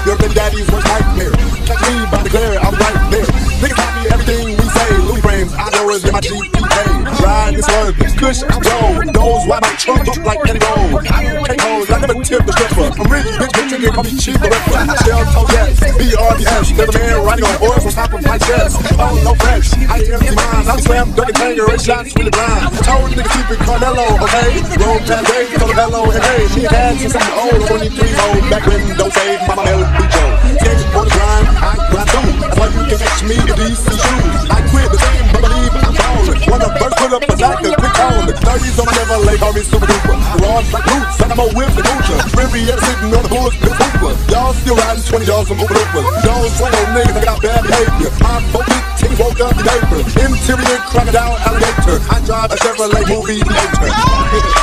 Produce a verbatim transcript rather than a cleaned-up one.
Your baby daddy's worst nightmare. Catch me by the glare, I'm right there. Niggas copy everything we say. Louis frames, I know it's in my G P A. Ride this word, kush, I'm gold. Those why my trunk look like Kenny Gold. I don't take hoes, I never tip the stripper. I'm rich, bitch, bitch, you can call me cheap the rapper. Shell toe yes, B R D S. There's a man riding on a horse on top of my chest. Oh, no flex, I empty mine. I'm slam, dirty tanger, eight shots with the grind. Told nigga keep it Carmelo, okay? Roll past days, told him hello, and hey, she had since I'm old, twenty-three old. Back when don't save mama L B Joe. Came for the grind, I grind too. That's why you can catch me in D C shoes. I quit the team, but believe I'm ballin'. When the first put up a doctor, quick call. The thirties on my level, they call me super duper. Raw like roots, like I'm a whip the culture. Riviera sitting on the bullets, big hooper. Y'all still riding twenty dollars from Uber Looper. Don't swing on niggas, I got bad behavior. My fifteen woke up the neighbor. Interior crocodile alligator. I drive a Chevrolet movie theater.